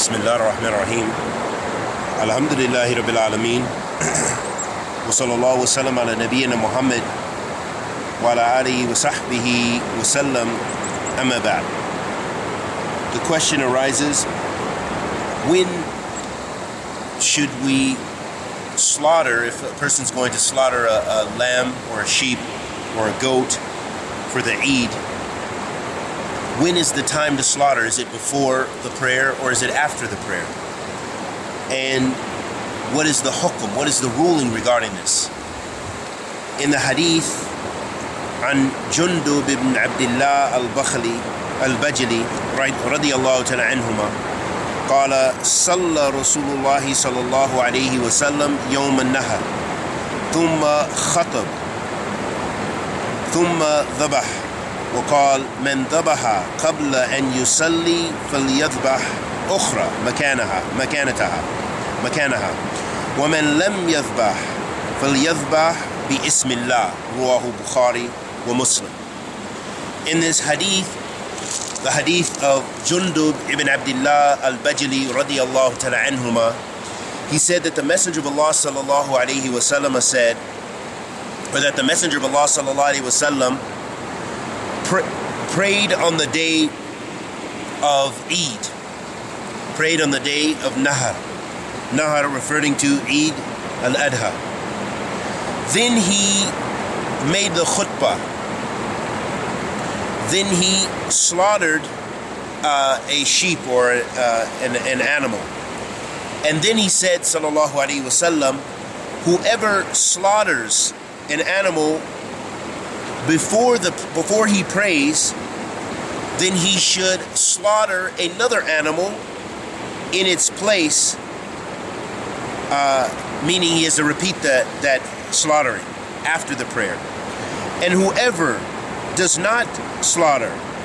Bismillah ar-Rahman ar-Rahim. Alhamdulillahi Rabbil Alameen. Wa sallallahu wa sallam ala nabiyyina Muhammad wa ala alihi wa sahbihi wa sallam, amma ba'd. The question arises, when should we slaughter, if a person's going to slaughter a lamb or a sheep or a goat for the Eid? When is the time to slaughter? Is it before the prayer or is it after the prayer? And what is the hukum? What is the ruling regarding this? In the hadith, عن جندب ibn Abdullah al-Bajali رضي الله تعالى عنهما قال صلى رسول الله صلى الله عليه وسلم يوم النحر ثم خطب ثم ذبح وقال من ذبح قبل أن يصلي فليذبح أخرى مكانها ومن لم يذبح فليذبح باسم الله رواه Bukhari wa Muslim. In this hadith, the hadith of Jundub ibn Abdullah al-Bajali radiyallahu ta'ala anhuma, he said that the Messenger of Allah sallallahu alayhi wa sallam said, or that the Messenger of Allah sallallahu alayhi wa sallam prayed on the day of Eid, prayed on the day of Nahar referring to Eid al-Adha. Then he made the khutbah. Then he slaughtered a sheep or an animal. And then he said, sallallahu alaihi wasallam, whoever slaughters an animal before he prays, then he should slaughter another animal in its place, meaning he has to repeat that slaughtering after the prayer. And whoever does not slaughter